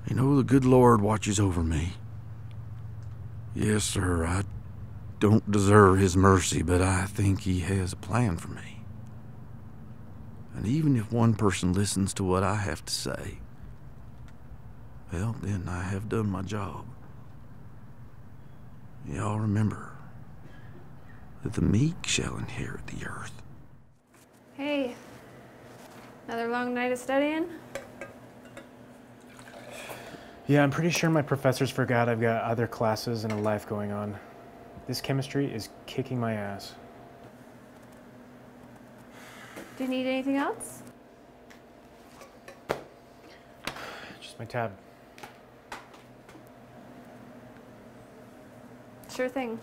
You know, the good Lord watches over me. Yes, sir, I don't deserve his mercy, but I think he has a plan for me. And even if one person listens to what I have to say, well, then I have done my job. Y'all remember that the meek shall inherit the earth. Hey, another long night of studying? Yeah, I'm pretty sure my professors forgot I've got other classes and a life going on. This chemistry is kicking my ass. Do you need anything else? Just my tab. Sure thing.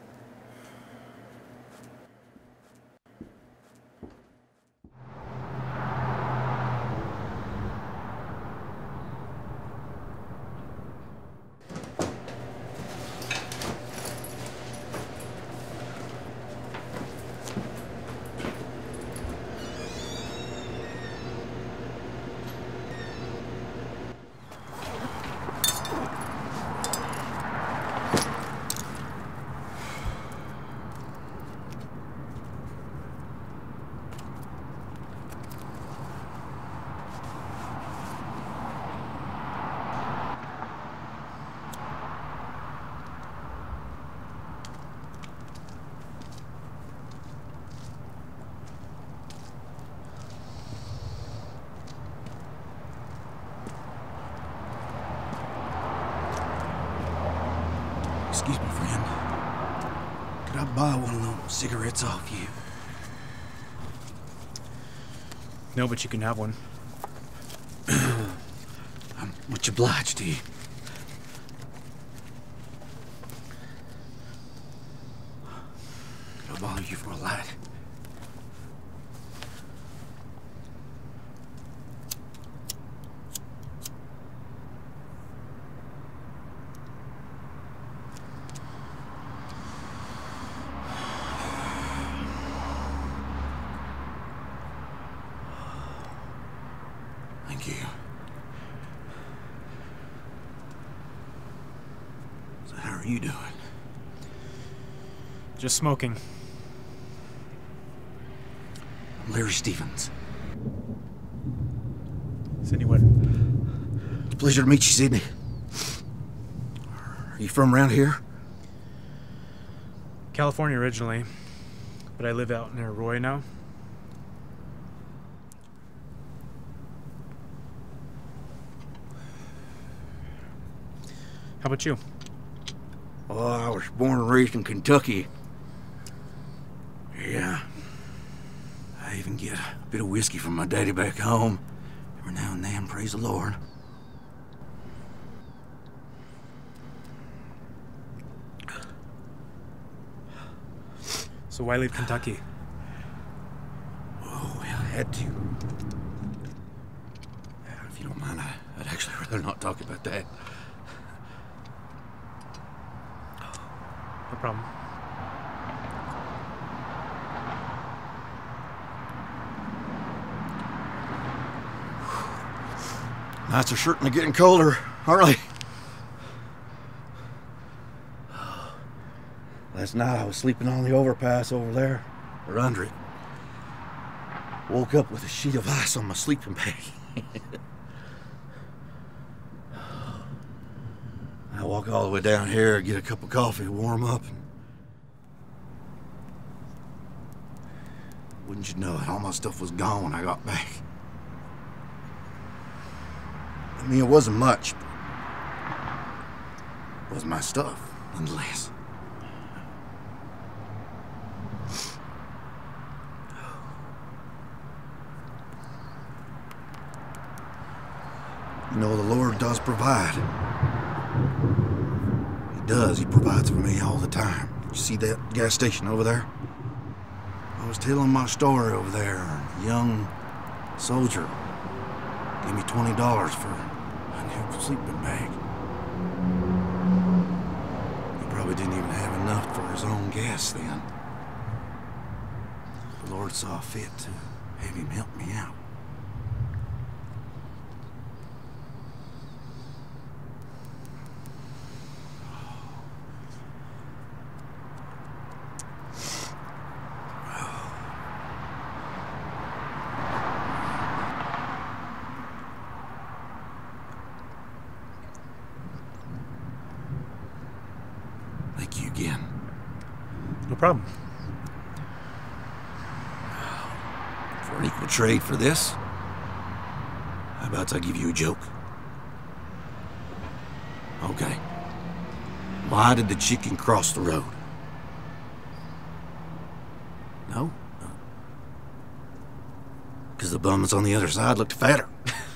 Excuse me, friend. Could I buy one of those cigarettes off you? No, but you can have one. I'm much obliged to you. Could I bother you for a light? Thank you. So how are you doing? Just smoking. I'm Larry Stevens. Sydney, what? It's a pleasure to meet you, Sydney. Are you from around here? California originally, but I live out near Roy now. How about you? Oh, I was born and raised in Kentucky. Yeah. I even get a bit of whiskey from my daddy back home. Every now and then, praise the Lord. So why leave Kentucky? Oh, well, I had to. If you don't mind, I'd actually rather not talk about that. No problem. Nights are certainly getting colder, aren't they? Last night I was sleeping on the overpass over there, or under it. Woke up with a sheet of ice on my sleeping bag. I walk all the way down here, get a cup of coffee, warm up. Wouldn't you know it, all my stuff was gone when I got back. I mean, it wasn't much, but it was my stuff, nonetheless. You know, the Lord does provide. He does. He provides for me all the time. You see that gas station over there? I was telling my story over there. A young soldier gave me $20 for a new sleeping bag. He probably didn't even have enough for his own gas then. The Lord saw fit to have him help me out. No problem. For an equal trade for this, how about I give you a joke? Okay. Why did the chicken cross the road? No? Because the bums on the other side looked fatter.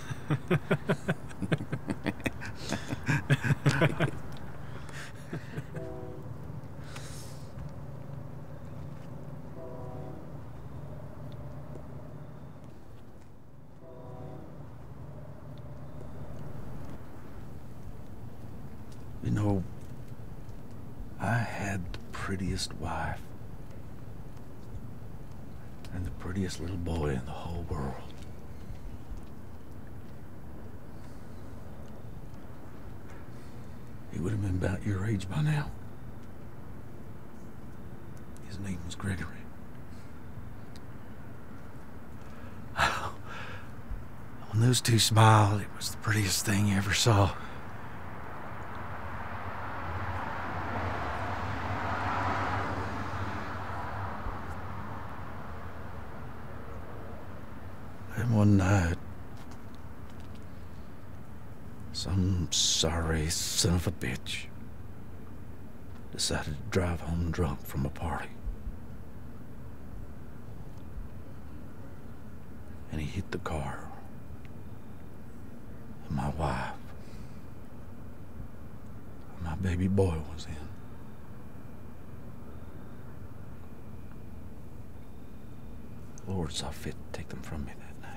You know, I had the prettiest wife and the prettiest little boy in the whole world. He would have been about your age by now. His name was Gregory. When those two smiled, it was the prettiest thing you ever saw. And one night, some sorry son of a bitch decided to drive home drunk from a party. And he hit the car that my wife and my baby boy was in. The Lord saw fit to take them from me that night.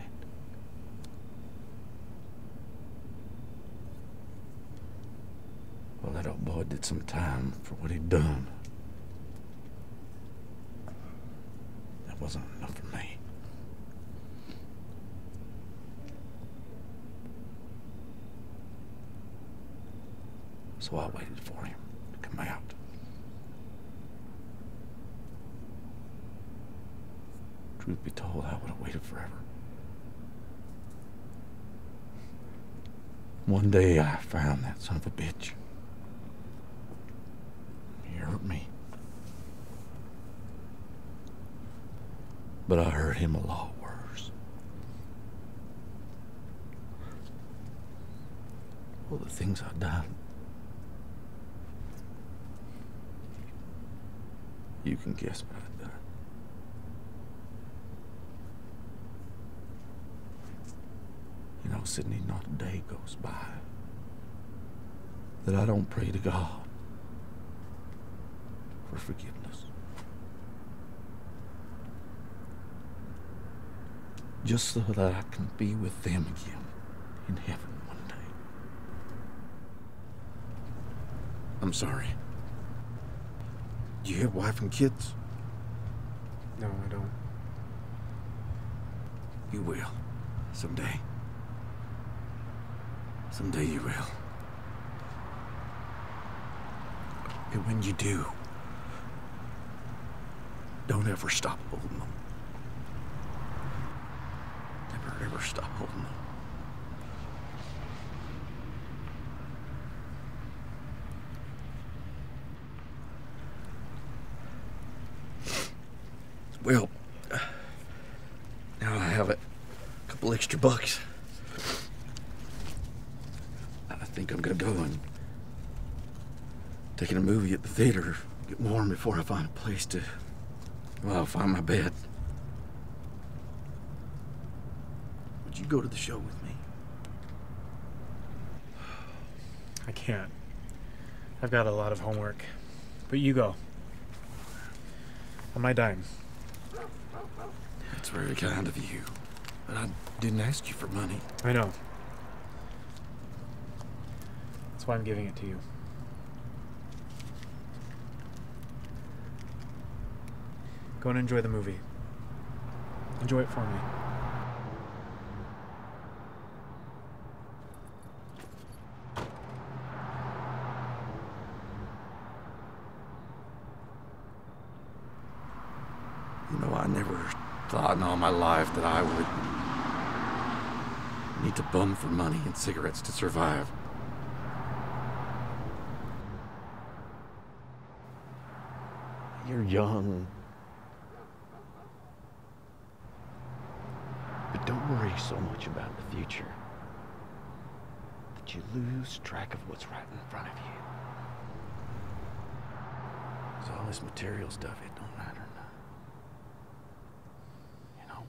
Well, that old boy did some time for what he'd done. That wasn't enough for me. So I waited for him to come out. Truth be told, I would have waited forever. One day I found that son of a bitch. He hurt me. But I hurt him a lot worse. All the things I've done. You can guess what I've done. You know, Sydney, not a day goes by that I don't pray to God for forgiveness. Just so that I can be with them again in heaven one day. I'm sorry. Do you have a wife and kids? No, I don't. You will. Someday. Someday you will. And when you do, don't ever stop holding them. Never ever stop holding them. Well, now I have a couple extra bucks. I think I'm gonna go and take in a movie at the theater, get warm before I find a place to, well, find my bed. Would you go to the show with me? I can't. I've got a lot of homework. But you go. On my dime. That's very kind of you. But I didn't ask you for money. I know. That's why I'm giving it to you. Go and enjoy the movie. Enjoy it for me. You know, I never thought in all my life that I would need to bum for money and cigarettes to survive. You're young. But don't worry so much about the future that you lose track of what's right in front of you. 'Cause all this material stuff, it don't matter now. You know?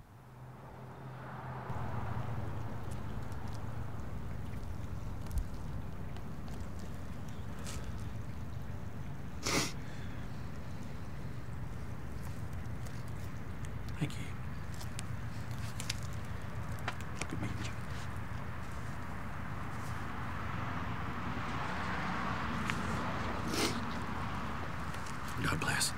Thank you. Good meeting you. God bless.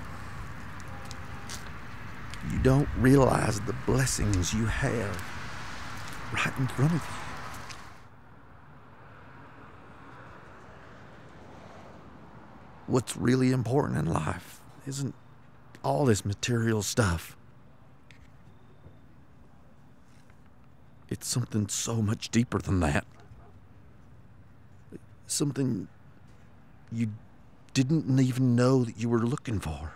You don't realize the blessings you have right in front of you. What's really important in life isn't all this material stuff. It's something so much deeper than that. Something you didn't even know that you were looking for.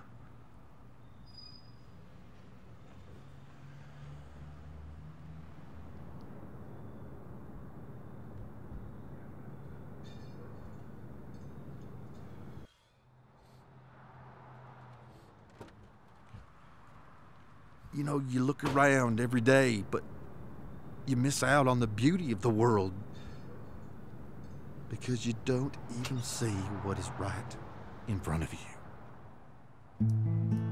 You know, you look around every day, but you miss out on the beauty of the world because you don't even see what is right in front of you.